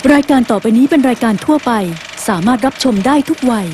รายการต่อไปนี้เป็นรายการทั่วไปสามารถรับชมได้ทุกวัย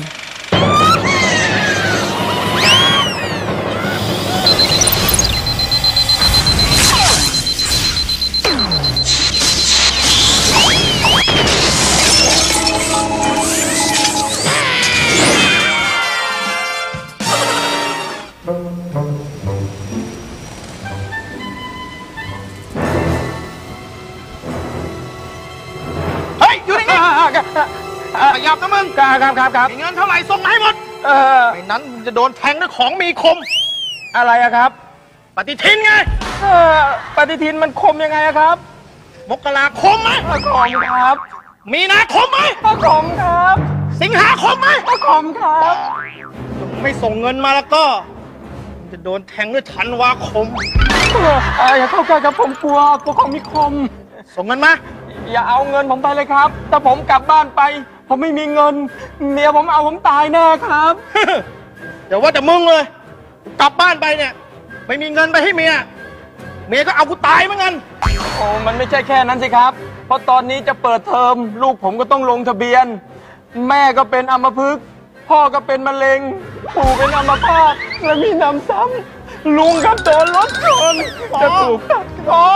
ขยับนะมึงครับมีเงินเท่าไหร่ส่งมาให้หมดไม่นั้นจะโดนแทงด้วยของมีคมอะไรอะครับปฏิทินไงปฏิทินมันคมยังไงครับมกราคมไหมคมครับมีนาคมไหมคมครับสิงหาคมไหมคมครับไม่ส่งเงินมาแล้วก็จะโดนแทงด้วยธันวาคมอย่าเข้าใกล้กับผมกลัวของมีคมส่งเงินมาอย่าเอาเงินผมไปเลยครับถ้าผมกลับบ้านไปผมไม่มีเงินเมียผมเอาผมตายแน่ครับ เดี๋ยวว่าแต่มึงเลยกลับบ้านไปเนี่ยไม่มีเงินไปให้เมียก็เอากูตายเหมือนกันโอ้มันไม่ใช่แค่นั้นสิครับเพราะตอนนี้จะเปิดเทอมลูกผมก็ต้องลงทะเบียนแม่ก็เป็นอัมพฤกษ์พ่อก็เป็นมะเร็งปู่เป็นอัมพาตและมีน้ำซ้ำลุงก็โดนรถชนจะถูกตัดคอ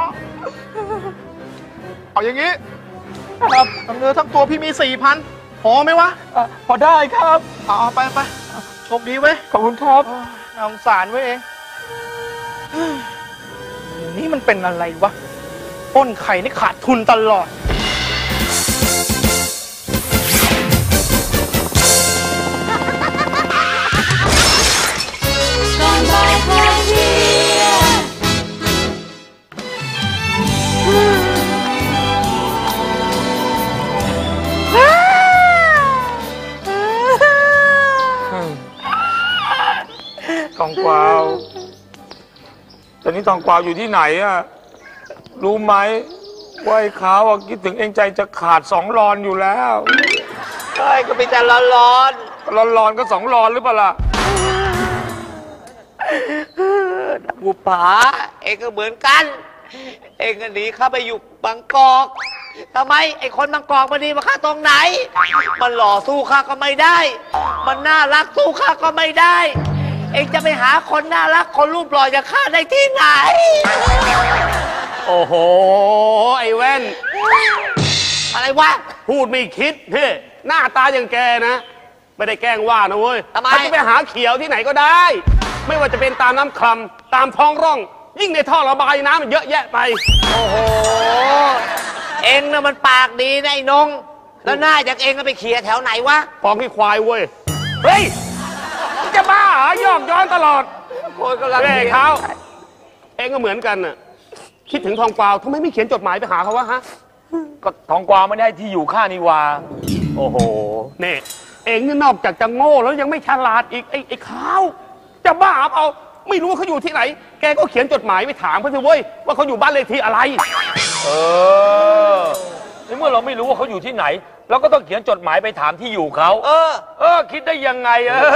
เอาอย่างนี้ครับทั้งเนื้อทั้งตัวพี่มี 4,000 พอไหมวะพอได้ครับเอาไปโชคดีเว้ยขอบคุณครับน่าสงสารเว้ยเองนี่มันเป็นอะไรวะปล้นไข่นี่ขาดทุนตลอดทองกวาวตอนนี้ทองกวาวอยู่ที่ไหนอะรู้ไหมว่าไอ้ขาวคิดถึงเองใจจะขาด2 รอนอยู่แล้วใช่ก็มีแต่ร้อนก็2 รอนหรือเปล่าล่ะบุปผาเองก็เหมือนกันเองก็หนีเข้าไปอยู่บางกอกทำไมไอ้คนบางกอกมันดีมาข้าตรงไหนมันหล่อสู้ข้าก็ไม่ได้มันน่ารักสู้ข้าก็ไม่ได้เองจะไปหาคนน่ารักคนรูปหล่ออย่างข้าได้ที่ไหนโอ้โหไอ้แว่นอะไรวะพูดไม่คิดเฮ้หน้าตาอย่างแกนะไม่ได้แกล้งว่านะเว้ยทำไมจะไปหาเขียวที่ไหนก็ได้ไม่ว่าจะเป็นตามน้ำคลำตามท้องร่องยิ่งในท่อระบายน้ำมันเยอะแยะไปโอ้โหเองน่ะมันปากดีนะไอ้นงแล้วหน้าจากเองก็ไปเขี่ยแถวไหนวะฟองขี้ควายเว้ยเฮ้ยจะบ้าเหรอยอกย้อนตลอดโคนกำลังเล่เขาเองก็เหมือนกันน่ะคิดถึงทองกวาวทำไมไม่เขียนจดหมายไปหาเขาวะฮะก็ทองกวาวไม่ได้ที่อยู่ข้านี่วาโอ้โหนี่เองนี่นอกจากจะโง่แล้วยังไม่ฉลาดอีกไอ้ขาวจะบ้าเปล่าไม่รู้ว่าเขาอยู่ที่ไหนแกก็เขียนจดหมายไปถามเขาสิเว้ยว่าเขาอยู่บ้านเลขที่อะไรในเมื่อเราไม่รู้ว่าเขาอยู่ที่ไหนเราก็ต้องเขียนจดหมายไปถามที่อยู่เขาคิดได้ยังไง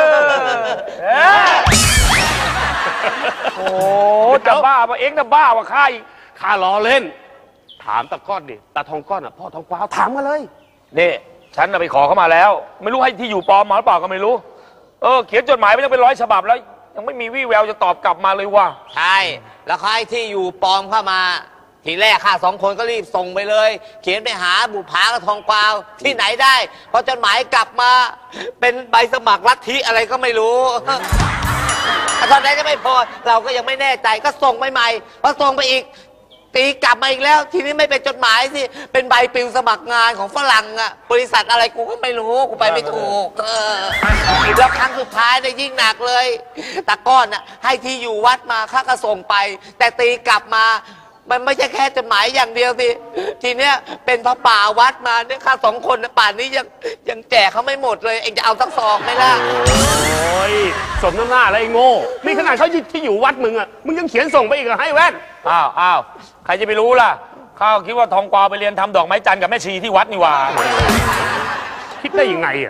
โอ้จะบ้าป่ะเอ็งจะบ้าป่ะข้าล้อเล่นถามตาก้อนดิตาทองก้อนอ่ะพ่อทองกวาวถามมาเลยนี่ฉันไปขอเขามาแล้วไม่รู้ให้ที่อยู่ปลอมมาหรือเปล่าก็ไม่รู้เขียนจดหมายไปตั้งเป็น100 ฉบับแล้วยังไม่มีวี่แววจะตอบกลับมาเลยว่ะใช่แล้วเขาให้ที่อยู่ปลอมเข้ามาทีแรกข้า2 คนก็รีบส่งไปเลยเขียนไปหาบุภากับทองกวาวที่ไหนได้พอจดหมายกลับมาเป็นใบสมัครลัทธิอะไรก็ไม่รู้ตอนนั้นก็ไม่พอเราก็ยังไม่แน่ใจก็ส่งไปใหม่พอส่งไปอีกตีกลับมาอีกแล้วทีนี้ไม่เป็นจดหมายสิเป็นใบปลิวสมัครงานของฝรั่งอะบริษัทอะไรกูก็ไม่รู้กูไปไม่ถูกแล้วครั้งสุดท้ายเนี่ยยิ่งหนักเลยตาก้อนอะให้ที่อยู่วัดมาข้าก็ส่งไปแต่ตีกลับมามันไม่ใช่แค่จดหมายอย่างเดียวสิทีเนี้ยเป็นพระป่าวัดมาเนี่ยข้า2 คนป่านนี้ยังแจกเขาไม่หมดเลยเองจะเอาสัก2ไหมล่ะโอ้ยสมน้ำหน้าอะไรโง่นี่ขนาดเขาที่อยู่วัดมึงอะมึงยังเขียนส่งไปอีกเหรอให้แว่นอ้าวใครจะไปรู้ล่ะข้าคิดว่าทองกวาวไปเรียนทำดอกไม้จันทร์กับแม่ชีที่วัดนี่ว่าคิดได้ยังไงอ่ะ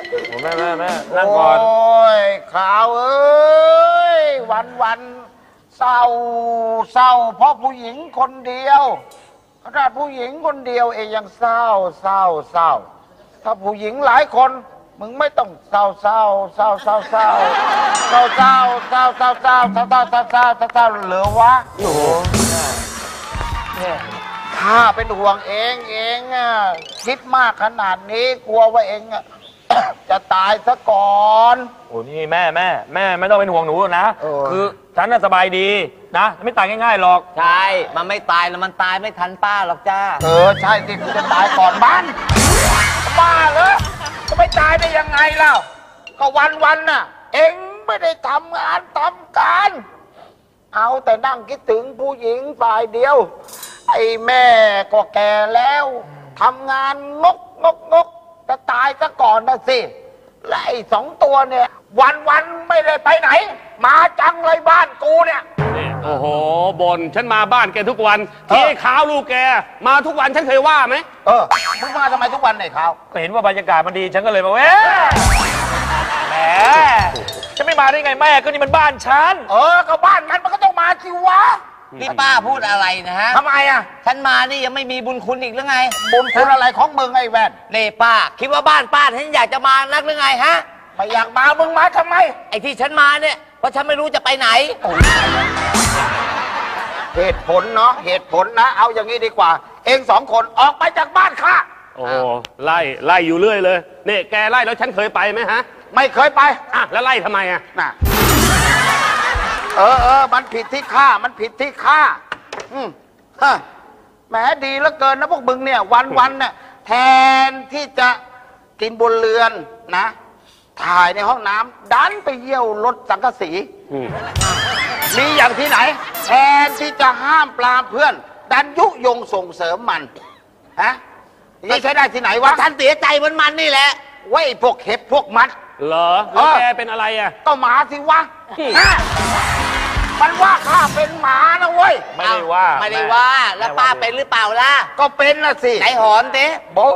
แม่นั่งก่อนโอ้ยข่าวเอ้ยวันเศร้าเศร้าเพราะผู้หญิงคนเดียวขนาดผู้หญิงคนเดียวเองยังเศร้าเศร้าเศร้าถ้าผู้หญิงหลายคนมึงไม่ต้องเศร้าเศร้าเศร้าเศร้าเศร้าเศร้าเศร้าเศร้าเศร้าเศร้าเศร้าเศร้าเศร้าเศร้าเศร้าเหลือวะโอ้โหข้าเป็นห่วงเองอ่ะคิดมากขนาดนี้กลัวว่าเองอ่ะ จะตายซะก่อนโอ้นี่แม่ไม่ต้องเป็นห่วงหนูนะคือฉันน่ะสบายดีนะไม่ตายง่ายๆหรอกใช่มันไม่ตายแล้วมันตายไม่ทันป้าหรอกจ้าใช่ที่กูจะตายก่อนบ้านบ้าเหรอจะไม่ตายได้ยังไงเล่าก็วันน่ะเอ็งไม่ได้ทำงานทำการเอาแต่นั่งคิดถึงผู้หญิงฝ่ายเดียวไอ้แม่ก็แก่แล้วทำงานงกจะตายซะก่อนนะสิและไอ้2 ตัวเนี่ยวันไม่ได้ไปไหนมาจังเลยบ้านกูเนี่ยโอ้โหบ่นฉันมาบ้านแกทุกวันที่ไอ้ขาวลูกแกมาทุกวันฉันเคยว่าไหมมึงมาทำไมทุกวันไอ้ขาวก็เห็นว่าบรรยากาศมันดีฉันก็เลยมาแหมจะไม่มาได้ไงแม่ก็นี่มันบ้านฉันก็บ้านมันก็ต้องมาสิวะนี่ป้าพูดอะไรนะฮะทำไมอ่ะฉันมานี่ยังไม่มีบุญคุณอีกหรือไงบุญคุณอะไรของมึงไอ้แว่นนี่ป้าคิดว่าบ้านป้าฉันอยากจะมานักหรือไงฮะไม่อยากมามึงมาทำไมไอ้ที่ฉันมาเนี่ยเพราะฉันไม่รู้จะไปไหนเหตุผลเนาะเหตุผลนะเอาอย่างนี้ดีกว่าเอง2 คนออกไปจากบ้านข้าโอ้ไล่อยู่เรื่อยเลยนี่แกไล่แล้วฉันเคยไปไหมฮะไม่เคยไปแล้วไล่ทำไมอ่ะน่ะมันผิดที่ข้ามันผิดที่ข้าแหมดีเหลือเกินนะพวกมึงเนี่ยวันเนี่ยแทนที่จะกินบนเรือนนะถ่ายในห้องน้ำดันไปเยี่ยวรถสังกะสีมีอย่างที่ไหนแทนที่จะห้ามปรามเพื่อนดันยุยงส่งเสริมมันฮะนี่ใช้ได้ที่ไหนวะท่านเสียใจมันนี่แหละไว้พวกเห็บพวกมัดเหรอแล้วแกเป็นอะไรอ่ะก็หมาสิวะมันว่าข้าเป็นหมานะเว้ยไม่ได้ว่าแล้วป้าเป็นหรือเปล่าล่ะก็เป็นละสิไหนหอนเต้บู๊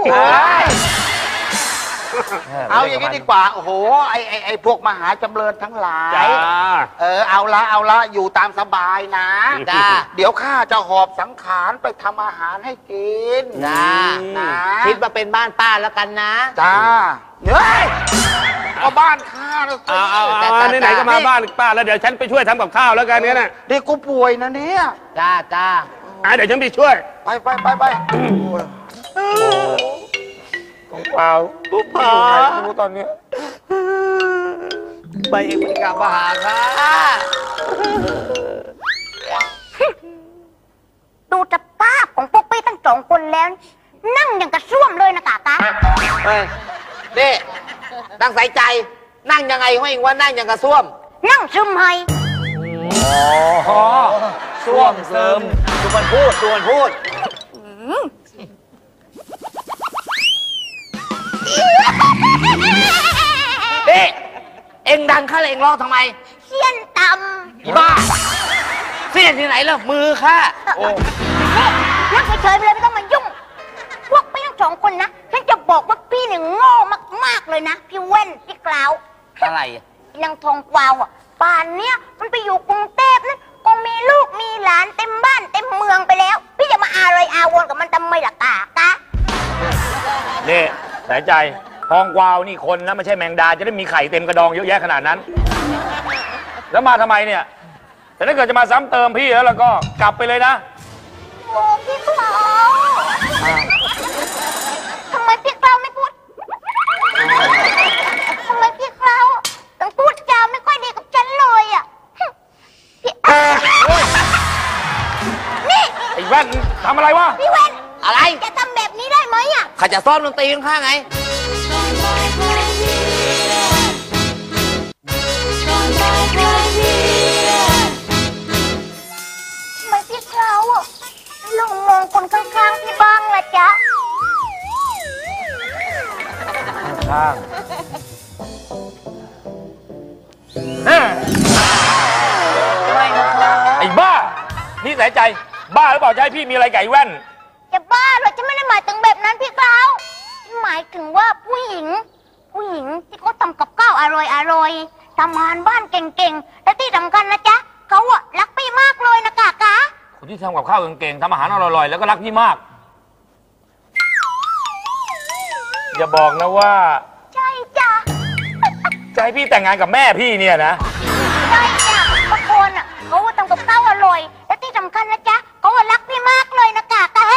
เอาอย่างนี้ดีกว่าโอ้โหไอ้พวกมหาจำเริญทั้งหลายเอาละอยู่ตามสบายนะจ้าเดี๋ยวข้าจะหอบสังขารไปทำอาหารให้กินจ้าคิดว่าเป็นบ้านป้าแล้วกันนะจ้าเฮ้ยก็บ้านข้าแล้วเอาไหนก็มาบ้านป้าแล้วเดี๋ยวฉันไปช่วยทำกับข้าวแล้วกันเนี่ยนะเด็กกูป่วยนะเนี่ยจ้าเดี๋ยวฉันไปช่วยไปเปล่าปุ๊บพาดูตอนนี้ไปเองไปกลับมาหาค่ะดูสภาพของพวกพี่ทั้ง2 คนแล้วนั่งอย่างกระซ่วมเลยนะกะนี่นั่งใส่ใจนั่งยังไงห้อยว่านั่งอย่างกระซ่วมนั่งซึมให้ซ่วมซึมดูมันพูดเอ็งดังข้าเอ็งร้องทำไมเสี้ยนตำบ้าเสี้ยนที่ไหนล่ะมือข้านั่งเฉยๆไปเลยไม่ต้องมายุ่งพวกพี่ทั้ง2 คนนะฉันจะบอกว่าพี่เนี่ยโง่มากๆเลยนะพี่เว้นพี่กล่าวอะไรนางทองกวาวป่านเนี้ยมันไปอยู่กรุงเทพนะคงมีลูกมีหลานเต็มบ้านเต็มเมืองไปแล้วพี่จะมาอะไรอาวรกับมันทำไมล่ะกะนี่สายใจทองกวาวนี่คนนะไม่ใช่แมงดาจะได้มีไข่เต็มกระดองเยอะแยะขนาดนั้นแล้วมาทำไมเนี่ยแต่ถ้าเกิดจะมาซ้ำเติมพี่แล้วก็กลับไปเลยนะโอ้พี่กล่าวทำไมพี่กล่าวไม่พูดทำไมพี่กล่าวต้องพูดจาไม่ค่อยดีกับฉันเลยอ่ะนี่ไอ้แว่นทำอะไรวะพี่แว่นอะไรจะทำแบบนี้ได้ไหมอ่ะข้าจะซ่อมดนตรีข้างไงทำไมพี่กล่าวอ่ะลองมองคนข้างๆพี่บ้างละจ๊ะข้างไอ้บ้านี่สายใจบ้าหรือเปล่าจะให้พี่มีอะไรไก่แว่นจะบ้าเหรอจะไม่ได้หมายถึงแบบนั้นพี่กล่าวหมายถึงว่าผู้หญิงที่เขาทำกับข้าวอร่อยทำอาหารบ้านเก่งๆและที่สำคัญนะจ๊ะเขาอะรักพี่มากเลยนะกากาคนที่ทำกับข้าวเก่งๆทำอาหารอร่อยๆแล้วก็รักพี่มาก อย่าบอกนะว่าใช่จ้ะจะให้พี่แต่งงานกับแม่พี่เนี่ยนะใช่จ้ะบางคนอะเขาทำกับข้าวอร่อย และที่สำคัญนะจ๊ะเขารักพี่มากเลยนะกากา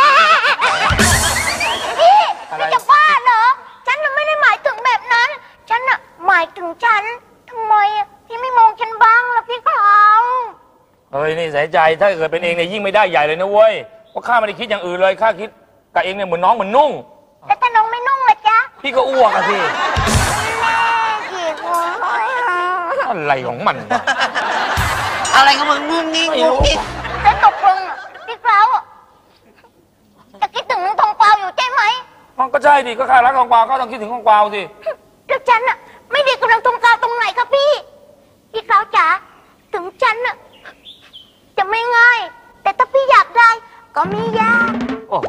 พี่จะบ้าเหรอฉันน่ะไม่ได้หมายถึงแบบนั้นฉันน่ะหมายถึงฉันทำไมอะพี่ไม่มองฉันบ้างล่ะพี่เขาเฮ้ยนี่สายใจถ้าเกิดเป็นเองเนี่ยยิ่งไม่ได้ใหญ่เลยนะเว้ยเพราะข้าไม่ได้คิดอย่างอื่นเลยข้าคิดกับเองเนี่ยเหมือนน้องเหมือนนุ่งแล้วถ้าน้องไม่นุ่งล่ะจ๊ะพี่ก็อ้วกอะสิจีบผมอะไรของมันวะอะไรก็มึงงุ้งงิ้งงุ้งงิ้งแล้วตกลงอะพี่เขาอะจะคิดถึงทองกวาวอยู่ใช่ไหมมันก็ใช่ดิก็ข้ารักของกวาวก็ต้องคิดถึงของกวาวสิแล้วฉันอะไม่ได้กำลังทองกวาวตรงไหนครับพี่เขาจ๋าถึงฉันอะจะไม่ง่าย แต่ถ้าพี่อยากได้ก็ไม่ยากโอ้โห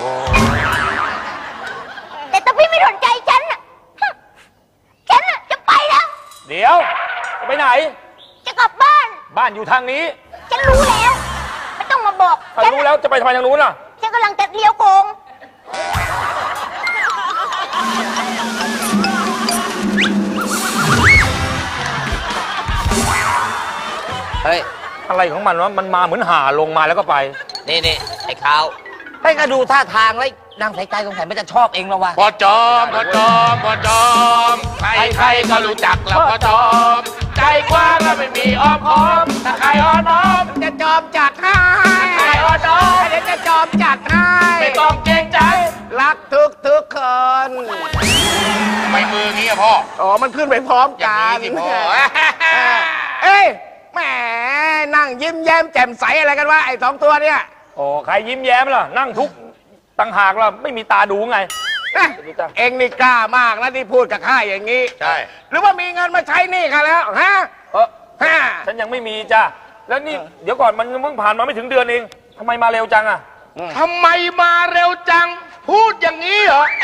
แต่ถ้าพี่ไม่สนใจฉันอะฉันอะจะไปแล้วเดี๋ยวจะไปไหนจะกลับบ้านบ้านอยู่ทางนี้ฉันรู้แล้วไม่ต้องมาบอกถ้ารู้แล้วจะไปทำไมทางนู้นล่ะฉันกำลังจะเลี้ยวโกงเฮ้ยอะไรของมันวะมันมาเหมือนห่าลงมาแล้วก็ไปนี่ไอ้ขาวให้ก็ดูท่าทางแล้วนางสายใจสงสัยไม่จะชอบเองแล้ววะพอจอมใครก็รู้จักแล้วพอจอม ใจกว้างแล้วไม่มีอ้อมค้อมถ้าใครอ่อนน้อมจะจอมจัดให้ใครอ่อนน้อมเดี๋ยวจะจอมจัดให้ไม่ต้องเกรงใจ รักทุกคนไม่มืองี้อะพ่ออ๋อมันขึ้นไปพร้อมอย่างกันี้นสิพ่อเอ้ยแหมนั่งยิ้มแย้มแจ่มใสอะไรกันวะไอ้สองตัวเนี่ยโอ้ใครยิ้มแย้มล่ะนั่งทุกข์ต่างหากล่ะไม่มีตาดูไงเอ็งนี่กล้ามากนะที่พูดกับข้าอย่างนี้ใช่หรือว่ามีเงินมาใช้หนี่ข้าแล้วฮะ ฮะฉันยังไม่มีจ้ะแล้วนี่เดี๋ยวก่อนมันเพิ่งผ่านมาไม่ถึงเดือนเองทำไมมาเร็วจังอะทำไมมาเร็วจัง พูดอย่างนี้เหรอ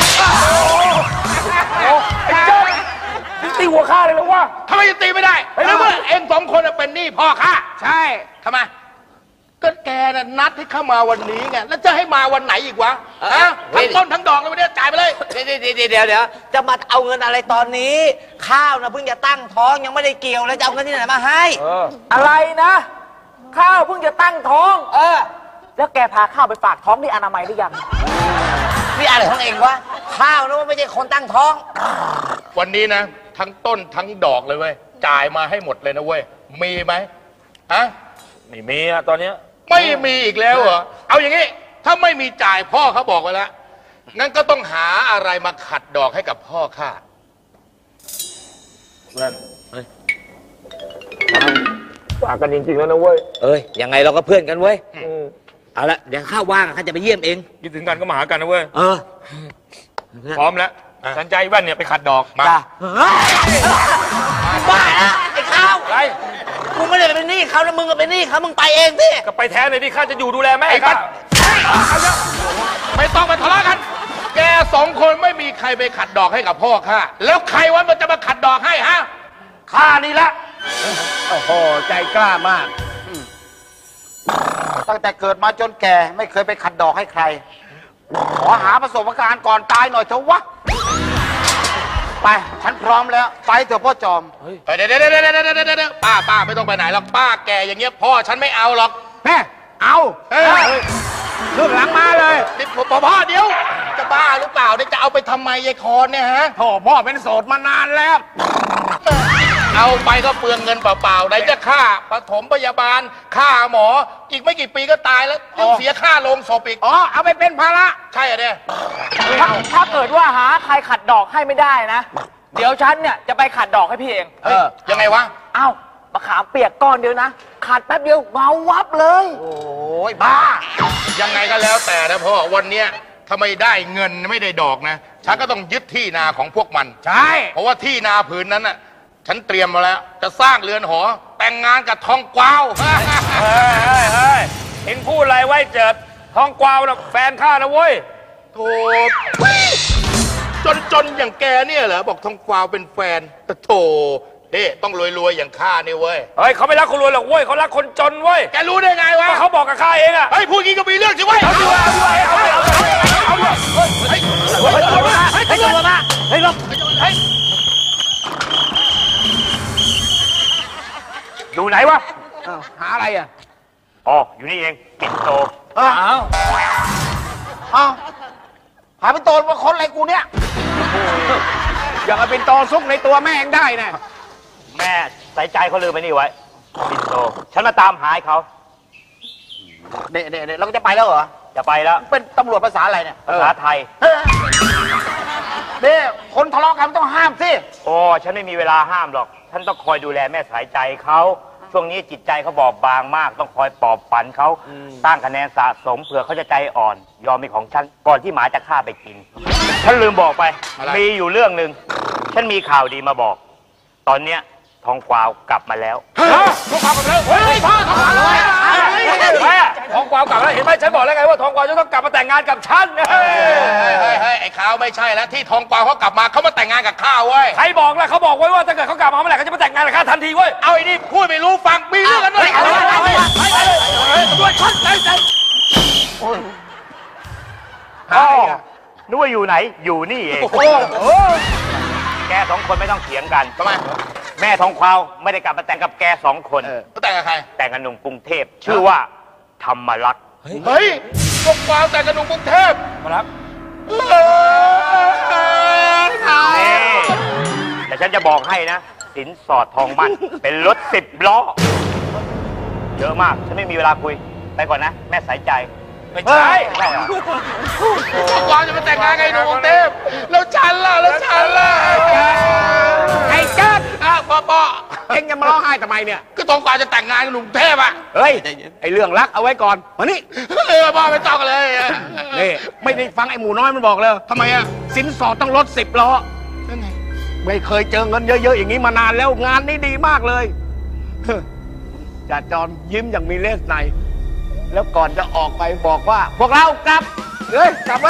ไอ้เจ้าตีหัวข้าเลยแล้ววะทำไมจะตีไม่ได้เพราะว่าเอ็งสองคนน่ะเป็นหนี้พ่อข้าใช่ทำไมก็แกน่ะนัดให้เข้ามาวันนี้ไงแล้วจะให้มาวันไหนอีกวะฮะทั้งต้นทั้งดอกเลยวันนี้จ่ายไปเลยเดี๋ยวจะมาเอาเงินอะไรตอนนี้ ข้าวนะเพิ่งจะตั้งท้องยังไม่ได้เกี่ยวแล้วจะเอาเงินที่ไหนมาให้อะไรนะ ข้าวเพิ่งจะตั้งท้อง แล้วแกพาข้าวไปฝากท้องที่อนามัยหรือยังนี่อะไรของเองวะข้าวนะว่าไม่ใช่คนตั้งท้องวันนี้นะ ทั้งต้นทั้งดอกเลยเว้ยจ่ายมาให้หมดเลยนะเว้ยมีไหมฮะไม่มีอะตอนเนี้ยไม่มีอีกแล้วเหรอเอาอย่างนี้ถ้าไม่มีจ่ายพ่อเขาบอกไว้แล้วงั้นก็ต้องหาอะไรมาขัดดอกให้กับพ่อข้าฝากกันจริงๆแล้วนะเว้ยเอ้ยยังไงเราก็เพื่อนกันเว้ยเอาละเดี๋ยวข้าวว่างข้าจะไปเยี่ยมเองคิดถึงกันก็มาหากันนะเว้ยเออพร้อมแล้วสันใจแว่นเนี่ยไปขัดดอกมาจ้าบ้าละไอ้ข้าวอะไรกูไม่ได้เป็นหนี้เขาแล้วมึงก็เป็นหนี้เขามึงไปเองสิก็ไปแท้เลยดิข้าจะอยู่ดูแลแม่ไอ้ข้าไม่ต้องมาทะเลาะกัน แกสองคนไม่มีใครไปขัดดอกให้กับพ่อข้าแล้วใครวะมันจะมาขัดดอกให้ฮะข้านี่ละโอ้โหใจกล้ามาก ตั้งแต่เกิดมาจนแก่ไม่เคยไปขัดดอกให้ใคร ขอหาประสบการณ์ก่อนตายหน่อยเถอะวะ ไป ฉันพร้อมแล้ว ไปเถอะพ่อจอมเดี๋ยวป้าไม่ต้องไปไหนหรอกป้าแกอย่างเงี้ยพ่อฉันไม่เอาหรอกแม่เอาเฮ้ยขึ้นหลังมาเลยนี่พ่อเดี๋ยวจะบ้าหรือเปล่าเนี่ยจะเอาไปทำไมยายคอนเนี่ยฮะโธ่พ่อเป็นโสดมานานแล้วเอาไปก็เปลืองเงินเปล่าๆไหนจะค่าปฐมพยาบาลค่าหมออีกไม่กี่ปีก็ตายแล้วยังเสียค่าโรงศพอีกอ๋อ เอาไปเป็นภาระใช่อะเนี่ยถ้าเกิดว่าหาใครขัดดอกให้ไม่ได้นะ เดี๋ยวฉันเนี่ยจะไปขัดดอกให้พี่เองยังไงวะเอ้ามะขามเปียกก้อนเดียวนะ ขัดแป๊บเดียวเมาวับเลยโอ้ยบ้ายังไงก็แล้วแต่นะพ่อวันเนี้ยถ้าไม่ได้เงินไม่ได้ดอกนะฉันก็ต้องยึดที่นาของพวกมันใช่เพราะว่าที่นาผืนนั้นน่ะฉันเตรียมมาแล้ว จะสร้างเรือนหอ แต่งงานกับทองกวาวเฮ้ยเอ็งพูดอะไรไว้เจิดทองกวาวนะแฟนข้านะเว้ยโธ่จนอย่างแกเนี่ยเหรอบอกทองกวาวเป็นแฟนโธ่นี่ต้องรวยๆอย่างข้านี่เว้ยเฮ้ยเขาไม่รักคนรวยหรอกเว้ยเขารักคนจนเว้ยแกรู้ได้ไงวะก็เขาบอกกับข้าเองอะเฮ้ยพูดงี้ก็มีเรื่องสิเว้ยเอาดิวะเอาดิวะ อยู่ไหนวะหาอะไรอ่ะอ๋ออยู่นี่เองปิ่นโตอ้าวหาเป็นโตมาคนอะไรกูเนี่ยอย่ามาเป็นตอซุกในตัวแม่งได้นะแม่ใส่ใจเขาลืมไปนี่ไว้ปิ่นโตฉันมาตามหาเขาเด็ดเราก็จะไปแล้วเหรอจะไปแล้วเป็นตำรวจภาษาอะไรเนี่ยภาษาไทยเด้คนทะเลาะกันต้องห้ามสิโอ้ฉันไม่มีเวลาห้ามหรอกฉันต้องคอยดูแลแม่สายใจเขาช่วงนี้จิตใจเขาบอบบางมากต้องคอยปลอบฝันเขาสร้างคะแนนสะสมเผื่อเขาจะใจอ่อน ยอมเป็นของฉันก่อนที่หมาจะฆ่าไปกิน ฉันลืมบอกไป มีอยู่เรื่องหนึ่งฉันมีข่าวดีมาบอก ตอนเนี้ยทองกวาวกลับมาแล้วทองกวาวกลับมาแล้วเฮ้ยพ่อทองกวาวเลยแม่ทองกวาวกลับมาแล้วเห็นไหมฉันบอกแล้วไงว่าทองกวาวจะต้องกลับมาแต่งงานกับฉันเฮ้ยไอ้ข้าวไม่ใช่แล้วที่ทองกวาวเขากลับมาเขามาแต่งงานกับข้าวเว้ยใครบอกล่ะเขาบอกไว้ว่าถ้าเกิดเขากลับมาเมื่อไหร่เขาจะมาแต่งงานกับข้าทันทีเว้ยเอาไอ้นี่พูดไม่รู้ฟังมีเรื่องกันด้วยด้วยฉันใจอ๋อนึกว่าอยู่ไหนอยู่นี่เองแกสองคนไม่ต้องเถียงกันทำไมแม่ทองกวาวไม่ได้กลับมาแต่งกับแกสองคนเขาแต่งกับใครแต่งกับหนุ่มกรุงเทพชื่อว่าธรรมรักษ์เฮ้ยทองกวาวแต่งกับหนุ่มกรุงเทพธรรมรักษ์แต่ฉันจะบอกให้นะสินสอดทองมั่น เป็นรถ10 ล้อ เยอะมากฉันไม่มีเวลาคุยไปก่อนนะ แม่สายใจไม่ใช่เหรอทองกวาวจะมาแต่งงานกับหนุ่มกรุงเทพแล้วฉันล่ะไอ้เจ้าพ่อเอ็งจะมาร้องไห้ทำไมเนี่ยก็ทองกวาวจะแต่งงานกับหนุ่มกรุงเทพอ่ะเฮ้ยไอเรื่องรักเอาไว้ก่อนมานี่พ่อไม่ต้องกันเลยนี่ไม่ได้ฟังไอหมูน้อยมันบอกเลยทำไมอ่ะสินสอดต้องลด10 ล้อไม่เคยเจอเงินเยอะๆอย่างนี้มานานแล้วงานนี้ดีมากเลยจ่าจอนยิ้มอย่างมีเลสในแล้วก่อนจะออกไปบอกว่า พวกเรากลับกลับเลย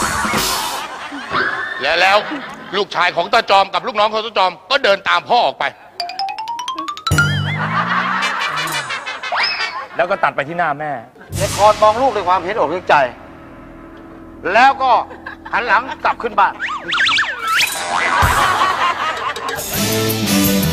แล้วลูกชายของตาจอมกับลูกน้องของตาจอมก็เดินตามพ่อออกไปแล้วก็ตัดไปที่หน้าแม่ในคอนมองลูกด้วยความเห็นอกเห็นใจ แล้วก็หันหลังกลับขึ้นบ้าน